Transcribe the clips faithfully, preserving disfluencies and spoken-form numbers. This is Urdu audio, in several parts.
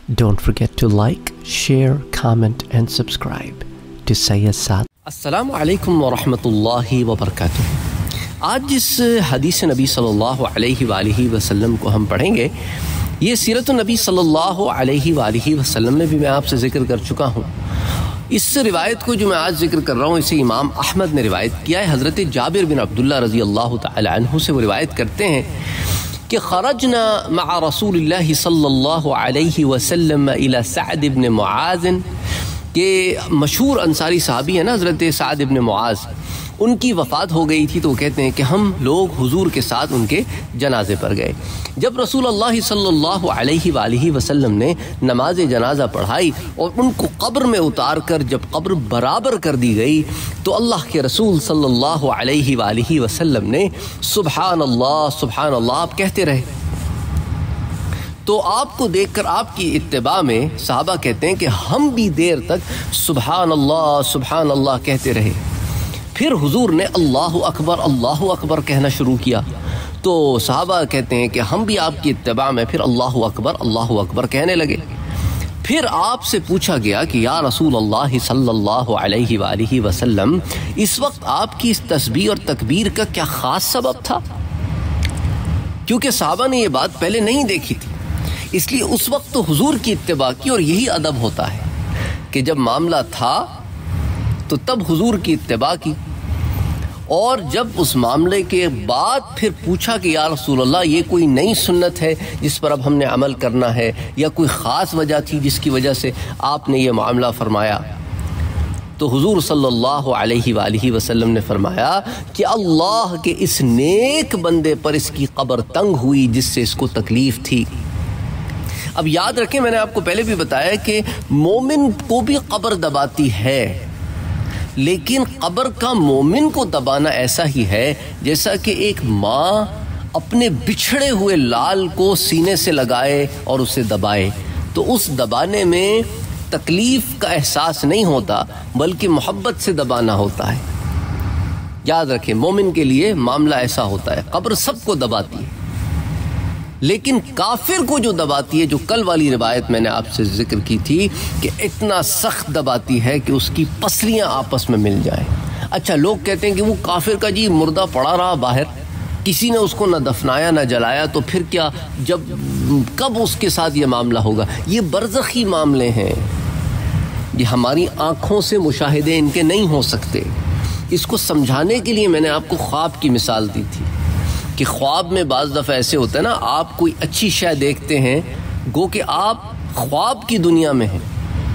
Don't forget to like, share, comment and subscribe to Sayyid Saad. السلام علیکم ورحمۃ اللہ وبرکاتہ۔ آج جس حدیث نبی صلی اللہ علیہ وآلہ وسلم کو ہم پڑھیں گے، یہ سیرت النبی صلی اللہ علیہ وآلہ وسلم میں بھی میں آپ سے ذکر کر چکا ہوں۔ اس روایت کو جو میں آج ذکر کر رہا ہوں، اسے امام احمد نے روایت کیا ہے۔ حضرت جابر بن عبداللہ رضی اللہ تعالی عنہ سے وہ روایت کرتے ہیں کہ خرجنا مع رسول اللہ صلی اللہ علیہ وسلم الى سعد بن معاذ، کہ مشہور انصاری صحابی ہیں نا حضرت سعد بن معاذ، ان کی وفات ہو گئی تھی، تو وہ کہتے ہیں کہ ہم لوگ حضور کے ساتھ ان کے جنازے پر گئے۔ جب رسول اللہ صلی اللہ علیہ وآلہ وسلم نے نماز جنازہ پڑھائی اور ان کو قبر میں اتار کر جب قبر برابر کر دی گئی، تو اللہ کے رسول صلی اللہ علیہ وآلہ وسلم نے سبحان اللہ سبحان اللہ آپ کہتے رہے۔ تو آپ کو دیکھ کر آپ کی اتباع میں صحابہ کہتے ہیں کہ ہم بھی دیر تک سبحان اللہ سبحان اللہ کہتے رہے۔ پھر حضور نے اللہ اکبر اللہ اکبر کہنا شروع کیا، تو صحابہ کہتے ہیں کہ ہم بھی آپ کی اتباع میں پھر اللہ اکبر اللہ اکبر کہنے لگے۔ پھر آپ سے پوچھا گیا کہ یا رسول اللہ صلی اللہ علیہ وآلہ وسلم، اس وقت آپ کی اس تسبیح اور تکبیر کا کیا خاص سبب تھا؟ کیونکہ صحابہ نے یہ بات پہلے نہیں دیکھی تھی، اس لیے اس وقت تو حضور کی اتباع کی، اور یہی ادب ہوتا ہے کہ جب معاملہ تھا تو تب حضور کی اتباع کی، اور جب اس معاملے کے بعد پھر پوچھا کہ یا رسول اللہ یہ کوئی نئی سنت ہے جس پر اب ہم نے عمل کرنا ہے، یا کوئی خاص وجہ تھی جس کی وجہ سے آپ نے یہ معاملہ فرمایا، تو حضور صلی اللہ علیہ وآلہ وسلم نے فرمایا کہ اللہ کے اس نیک بندے پر اس کی قبر تنگ ہوئی جس سے اس کو تکلیف تھی۔ اب یاد رکھیں، میں نے آپ کو پہلے بھی بتایا کہ مومن کو بھی قبر دباتی ہے، لیکن قبر کا مومن کو دبانا ایسا ہی ہے جیسا کہ ایک ماں اپنے بچھڑے ہوئے لال کو سینے سے لگائے اور اسے دبائے، تو اس دبانے میں تکلیف کا احساس نہیں ہوتا بلکہ محبت سے دبانا ہوتا ہے۔ یاد رکھیں، مومن کے لیے معاملہ ایسا ہوتا ہے، قبر سب کو دباتی ہے، لیکن کافر کو جو دباتی ہے، جو کل والی روایت میں نے آپ سے ذکر کی تھی کہ اتنا سخت دباتی ہے کہ اس کی پسلیاں آپس میں مل جائیں۔ اچھا، لوگ کہتے ہیں کہ وہ کافر کا جی مردہ پڑا رہا باہر، کسی نے اس کو نہ دفنایا نہ جلایا، تو پھر کیا، جب کب اس کے ساتھ یہ معاملہ ہوگا؟ یہ برزخی معاملے ہیں، یہ ہماری آنکھوں سے مشاہدے ان کے نہیں ہو سکتے۔ اس کو سمجھانے کے لیے میں نے آپ کو خواب کی مثال دی تھی کہ خواب میں بعض دفعہ ایسے ہوتا ہے نا، آپ کوئی اچھی شے دیکھتے ہیں، گو کہ آپ خواب کی دنیا میں ہیں،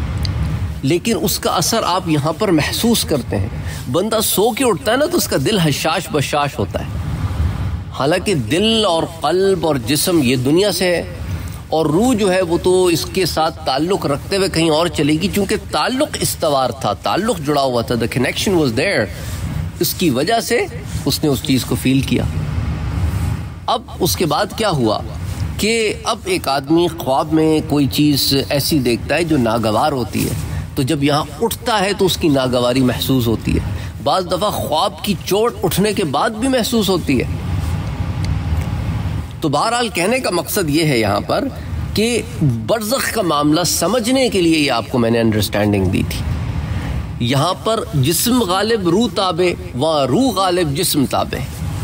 لیکن اس کا اثر آپ یہاں پر محسوس کرتے ہیں۔ بندہ سو کے اٹھتا ہے نا تو اس کا دل حشاش بشاش ہوتا ہے، حالانکہ دل اور قلب اور جسم یہ دنیا سے ہے، اور روح جو ہے وہ تو اس کے ساتھ تعلق رکھتے ہوئے کہیں اور چلے گی، چونکہ تعلق استوار تھا، تعلق جڑا ہوا تھا، the connection was there، اس کی وجہ سے اس نے اس چیز کو فیل کیا۔ اب اس کے بعد کیا ہوا کہ اب ایک آدمی خواب میں کوئی چیز ایسی دیکھتا ہے جو ناگوار ہوتی ہے، تو جب یہاں اٹھتا ہے تو اس کی ناگواری محسوس ہوتی ہے، بعض دفعہ خواب کی چوٹ اٹھنے کے بعد بھی محسوس ہوتی ہے۔ تو بہرحال کہنے کا مقصد یہ ہے یہاں پر کہ برزخ کا معاملہ سمجھنے کے لیے یہ آپ کو میں نے انڈرسٹینڈنگ دی تھی۔ یہاں پر جسم غالب روح تابع، وہاں روح غالب جسم تابع،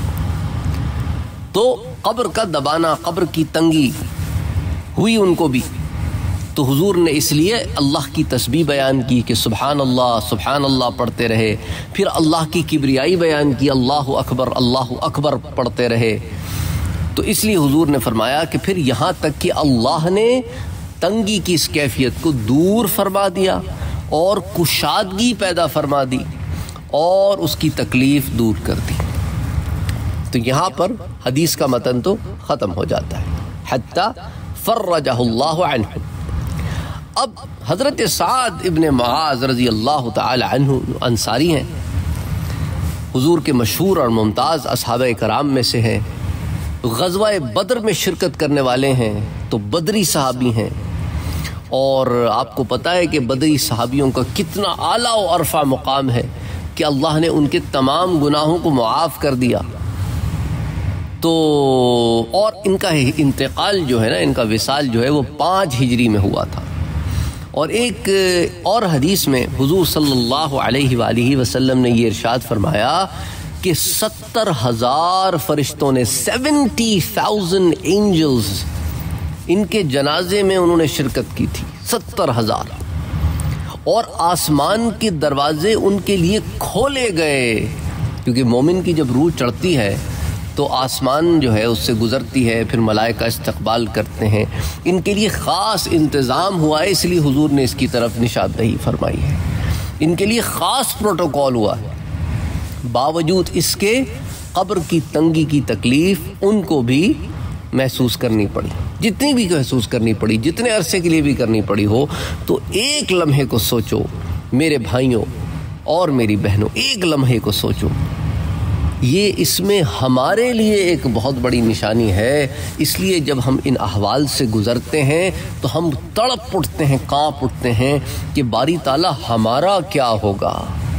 تو قبر کا دبانا، قبر کی تنگی ہوئی ان کو بھی، تو حضور نے اس لیے اللہ کی تسبیح بیان کی کہ سبحان اللہ سبحان اللہ پڑھتے رہے، پھر اللہ کی کبریائی بیان کی، اللہ اکبر اللہ اکبر پڑھتے رہے۔ تو اس لیے حضور نے فرمایا کہ پھر یہاں تک کہ اللہ نے تنگی کی اس کیفیت کو دور فرما دیا اور کشادگی پیدا فرما دی اور اس کی تکلیف دور کر دی۔ تو یہاں پر حدیث کا متن تو ختم ہو جاتا ہے، حتی فرجہ اللہ عنہ۔ اب حضرت سعد ابن معاذ رضی اللہ تعالی عنہ انصاری ہیں، حضور کے مشہور اور ممتاز اصحابہ کرام میں سے ہیں، غزوہ بدر میں شرکت کرنے والے ہیں، تو بدری صحابی ہیں، اور آپ کو پتہ ہے کہ بدری صحابیوں کا کتنا اعلیٰ و عرفہ مقام ہے کہ اللہ نے ان کے تمام گناہوں کو معاف کر دیا۔ تو اور ان کا انتقال جو ہے نا، ان کا وصال جو ہے وہ پانچ ہجری میں ہوا تھا. اور ایک اور حدیث میں حضور صلی اللہ علیہ وآلہ وسلم نے یہ ارشاد فرمایا کہ ستر ہزار فرشتوں نے، سیونٹی تھاؤزینڈ اینجلز ان کے جنازے میں انہوں نے شرکت کی تھی، ستر ہزار. اور آسمان کے دروازے ان کے لیے کھولے گئے، کیونکہ مومن کی جب روح چڑھتی ہے تو آسمان جو ہے اس سے گزرتی ہے، پھر ملائکہ استقبال کرتے ہیں. ان کے لیے خاص انتظام ہوا ہے، اس لیے حضور نے اس کی طرف نشاندہی فرمائی ہے. ان کے لیے خاص پروٹوکول ہوا ہے، باوجود اس کے قبر کی تنگی کی تکلیف ان کو بھی محسوس کرنی پڑی، جتنی بھی محسوس کرنی پڑی، جتنے عرصے کے لیے بھی کرنی پڑی ہو. تو ایک لمحے کو سوچو میرے بھائیوں اور میری بہنوں، ایک لمحے کو سوچو، یہ اس میں ہمارے لیے ایک بہت بڑی نشانی ہے. اس لیے جب ہم ان احوال سے گزرتے ہیں تو ہم تڑپ اٹھتے ہیں، کانپ اٹھتے ہیں کہ باری تعالیٰ ہمارا کیا ہوگا.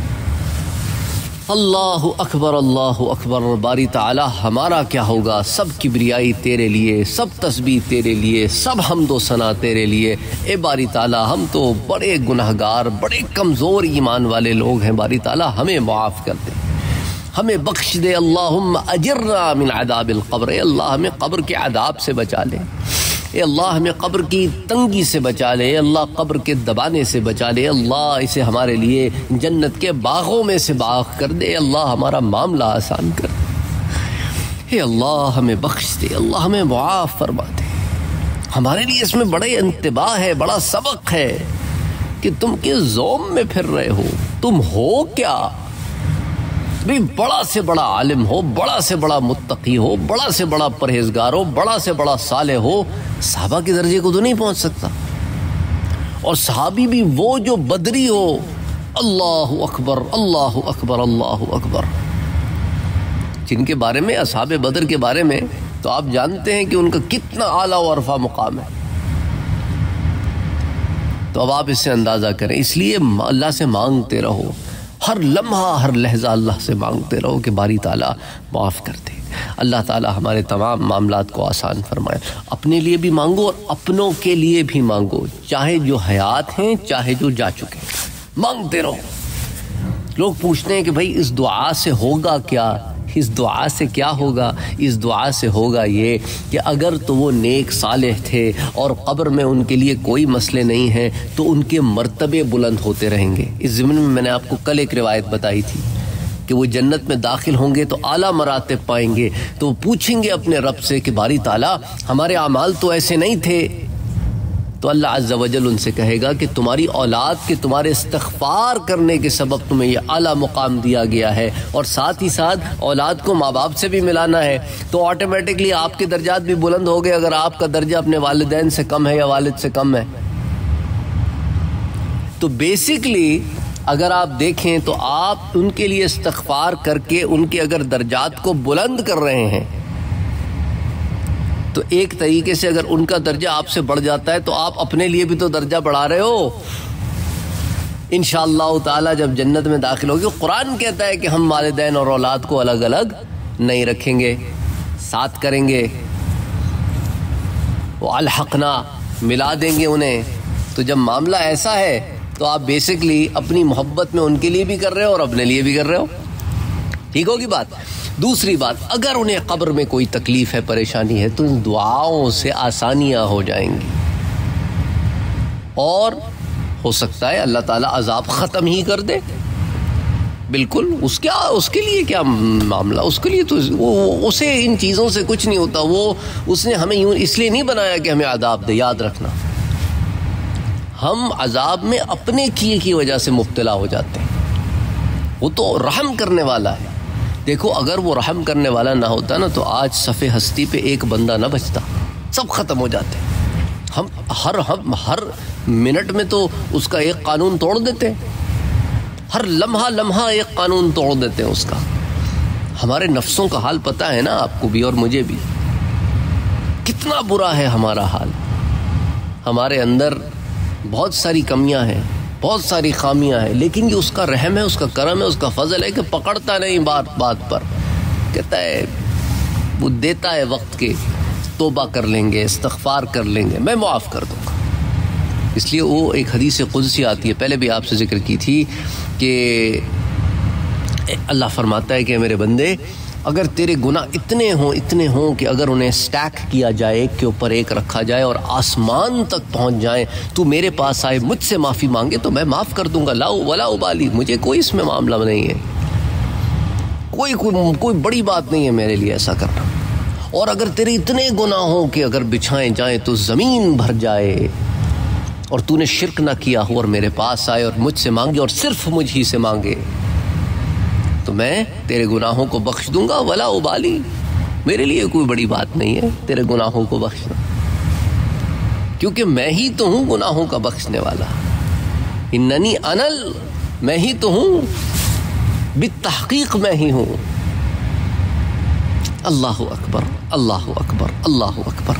اللہ اکبر، اللہ اکبر، باری تعالیٰ ہمارا کیا ہوگا. سب کبریائی تیرے لیے، سب تسبیح تیرے لیے، سب حمد و ثنا تیرے لیے. اے باری تعالیٰ ہم تو بڑے گناہگار، بڑے کمزور ایمان والے لوگ ہیں. باری تعالیٰ ہمیں معاف کر دے، ہمیں بخش دے. اللہم اجرنا من عذاب القبر، اے اللہ ہمیں قبر کے عذاب سے بچا لے. اے اللہ ہمیں قبر کی تنگی سے بچا لے. اے اللہ قبر کے دبانے سے بچا لے. اللہ اسے ہمارے لیے جنت کے باغوں میں سے باغ کر دے. اے اللہ ہمارا معاملہ آسان کر دے. اے اللہ ہمیں بخش دے، اللہ ہمیں معاف فرما دے. ہمارے لیے اس میں بڑے انتباہ ہے، بڑا سبق ہے کہ تم کس زوم میں پھر رہے ہو، تم ہو کیا. بھی بڑا سے بڑا عالم ہو، بڑا سے بڑا متقی ہو، بڑا سے بڑا پرہیزگار ہو، بڑا سے بڑا صالح ہو، صحابہ کے درجے کو تو نہیں پہنچ سکتا. اور صحابی بھی وہ جو بدری ہو. اللہ اکبر، اللہ اکبر، اللہ اکبر. جن کے بارے میں، اصحاب بدر کے بارے میں تو آپ جانتے ہیں کہ ان کا کتنا اعلیٰ و عرفہ مقام ہے. تو اب آپ اس سے اندازہ کریں. اس لیے اللہ سے مانگتے رہو، ہر لمحہ ہر لحظہ اللہ سے مانگتے رہو کہ باری تعالیٰ معاف کر دے. اللہ تعالیٰ ہمارے تمام معاملات کو آسان فرمائے. اپنے لیے بھی مانگو اور اپنوں کے لیے بھی مانگو، چاہے جو حیات ہیں چاہے جو جا چکے ہیں، مانگتے رہو. لوگ پوچھتے ہیں کہ بھائی اس دعا سے ہوگا کیا؟ اس دعا سے کیا ہوگا؟ اس دعا سے ہوگا یہ کہ اگر تو وہ نیک صالح تھے اور قبر میں ان کے لیے کوئی مسئلے نہیں ہیں تو ان کے مرتبے بلند ہوتے رہیں گے. اس ضمن میں میں نے آپ کو کل ایک روایت بتائی تھی کہ وہ جنت میں داخل ہوں گے تو اعلیٰ مراتب پائیں گے. تو وہ پوچھیں گے اپنے رب سے کہ باری تعالیٰ ہمارے اعمال تو ایسے نہیں تھے. تو اللہ عز و جل ان سے کہے گا کہ تمہاری اولاد کے تمہارے استغفار کرنے کے سبب تمہیں یہ اعلیٰ مقام دیا گیا ہے، اور ساتھ ہی ساتھ اولاد کو ماں باپ سے بھی ملانا ہے. تو آٹومیٹکلی آپ کے درجات بھی بلند ہو گئے اگر آپ کا درجہ اپنے والدین سے کم ہے یا والد سے کم ہے. تو بیسکلی اگر آپ دیکھیں تو آپ ان کے لیے استغفار کر کے ان کے اگر درجات کو بلند کر رہے ہیں تو ایک طریقے سے اگر ان کا درجہ آپ سے بڑھ جاتا ہے تو آپ اپنے لیے بھی تو درجہ بڑھا رہے ہو. انشاءاللہ تعالی جب جنت میں داخل ہوگی، قرآن کہتا ہے کہ ہم والدین اور اولاد کو الگ الگ نہیں رکھیں گے، ساتھ کریں گے. وہ الحقنا، ملا دیں گے انہیں. تو جب معاملہ ایسا ہے تو آپ بیسکلی اپنی محبت میں ان کے لیے بھی کر رہے ہو اور اپنے لیے بھی کر رہے ہو. ٹھیک ہوگی بات. دوسری بات، اگر انہیں قبر میں کوئی تکلیف ہے، پریشانی ہے، تو ان دعاؤں سے آسانیاں ہو جائیں گی اور ہو سکتا ہے اللہ تعالیٰ عذاب ختم ہی کر دے. بالکل، اس کیا اس کے لیے کیا معاملہ، اس کے لیے تو وہ اسے ان چیزوں سے کچھ نہیں ہوتا. وہ اس نے ہمیں یوں اس لیے نہیں بنایا کہ ہمیں عذاب دے. یاد رکھنا، ہم عذاب میں اپنے کیے کی وجہ سے مبتلا ہو جاتے ہیں. وہ تو رحم کرنے والا ہے. دیکھو اگر وہ رحم کرنے والا نہ ہوتا نا تو آج صفِ ہستی پہ ایک بندہ نہ بچتا، سب ختم ہو جاتے. ہم ہر ہم ہر منٹ میں تو اس کا ایک قانون توڑ دیتے ہیں، ہر لمحہ لمحہ ایک قانون توڑ دیتے ہیں اس کا. ہمارے نفسوں کا حال پتہ ہے نا آپ کو بھی اور مجھے بھی، کتنا برا ہے ہمارا حال. ہمارے اندر بہت ساری کمیاں ہیں، بہت ساری خامیاں ہیں، لیکن یہ اس کا رحم ہے، اس کا کرم ہے، اس کا فضل ہے کہ پکڑتا نہیں بات بات پر. کہتا ہے وہ دیتا ہے وقت کے توبہ کر لیں گے, استغفار کر لیں گے, میں معاف کر دوں گا. اس لیے وہ ایک حدیث قدسی آتی ہے, پہلے بھی آپ سے ذکر کی تھی, کہ اللہ فرماتا ہے کہ میرے بندے اگر تیرے گناہ اتنے ہوں اتنے ہوں کہ اگر انہیں سٹیک کیا جائے, ایک کے اوپر ایک رکھا جائے اور آسمان تک پہنچ جائیں, تو میرے پاس آئے, مجھ سے معافی مانگے تو میں معاف کر دوں گا. لا ولا ابالی, مجھے کوئی اس میں معاملہ نہیں ہے, کوئی کوئی کوئی بڑی بات نہیں ہے میرے لیے ایسا کرنا. اور اگر تیرے اتنے گناہ ہوں کہ اگر بچھائیں جائیں تو زمین بھر جائے, اور تو نے شرک نہ کیا ہو اور میرے پاس آئے اور مجھ سے مانگے اور صرف مجھ ہی سے مانگے, تو میں تیرے گناہوں کو بخش دوں گا. ولا ابالی, میرے لیے کوئی بڑی بات نہیں ہے تیرے گناہوں کو بخشنا, کیونکہ میں ہی تو ہوں گناہوں کا بخشنے والا. اننی انل, میں ہی تو ہوں, بالتحقیق میں ہی ہوں. اللہ اکبر, اللہ اکبر, اللہ اکبر.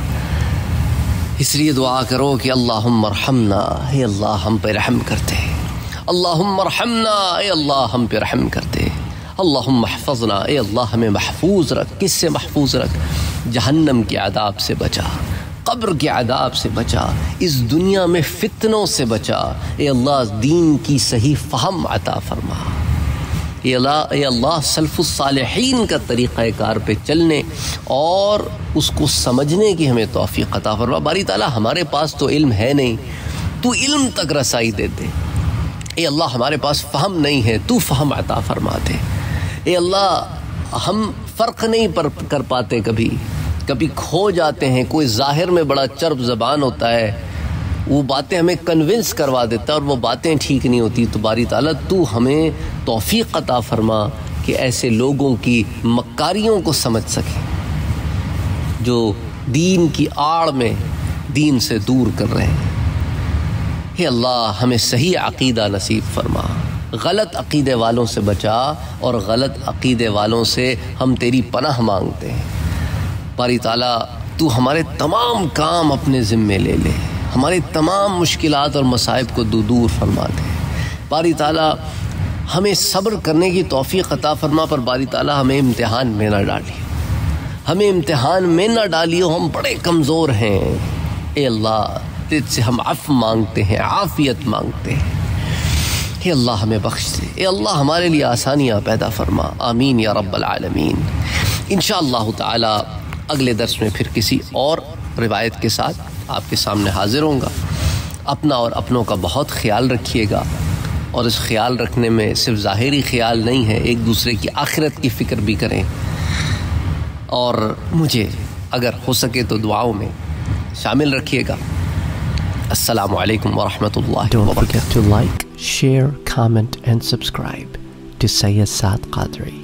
اس لیے دعا کرو کہ اللہم ارحمنا, اے اللہ ہم پہ رحم کرتے, اللہم ارحمنا, اے اللہ ہم پہ رحم کرتے, اللہم احفظنا, اے اللہ ہمیں محفوظ رکھ. کس سے محفوظ رکھ؟ جہنم کے عذاب سے بچا, قبر کے عذاب سے بچا, اس دنیا میں فتنوں سے بچا. اے اللہ دین کی صحیح فہم عطا فرما. اے اللہ اے اللہ سلف الصالحین کا طریقہ کار پہ چلنے اور اس کو سمجھنے کی ہمیں توفیق عطا فرما. باری تعالیٰ ہمارے پاس تو علم ہے نہیں, تو علم تک رسائی دے دے. اے اللہ ہمارے پاس فہم نہیں ہے, تو فہم عطا فرما دے. اے اللہ ہم فرق نہیں پر کر پاتے, کبھی کبھی کھو جاتے ہیں. کوئی ظاہر میں بڑا چرب زبان ہوتا ہے, وہ باتیں ہمیں کنونس کروا دیتا ہے اور وہ باتیں ٹھیک نہیں ہوتی. تو باری تعالیٰ تو ہمیں توفیق عطا فرما کہ ایسے لوگوں کی مکاریوں کو سمجھ سکیں جو دین کی آڑ میں دین سے دور کر رہے ہیں. اے اللہ ہمیں صحیح عقیدہ نصیب فرما, غلط عقیدے والوں سے بچا, اور غلط عقیدے والوں سے ہم تیری پناہ مانگتے ہیں. باری تعالیٰ تو ہمارے تمام کام اپنے ذمے لے لے, ہماری تمام مشکلات اور مصائب کو دور فرما دے. باری تعالیٰ ہمیں صبر کرنے کی توفیق عطا فرما, پر باری تعالیٰ ہمیں امتحان میں نہ ڈالی, ہمیں امتحان میں نہ ڈالیو, ہم بڑے کمزور ہیں. اے اللہ تجھ سے ہم عفو مانگتے ہیں, عافیت مانگتے ہیں. اے اللہ ہمیں بخش دے, اے اللہ ہمارے لیے آسانیاں پیدا فرما. آمین یا رب العالمین. انشاءاللہ تعالی اگلے درس میں پھر کسی اور روایت کے ساتھ آپ کے سامنے حاضر ہوں گا. اپنا اور اپنوں کا بہت خیال رکھیے گا, اور اس خیال رکھنے میں صرف ظاہری خیال نہیں ہے, ایک دوسرے کی آخرت کی فکر بھی کریں. اور مجھے اگر ہو سکے تو دعاؤں میں شامل رکھیے گا. السلام علیکم ورحمۃ اللہ Don't وبرکاتہ. forget to like, share, comment, and subscribe to Sayyid Saad Qadri.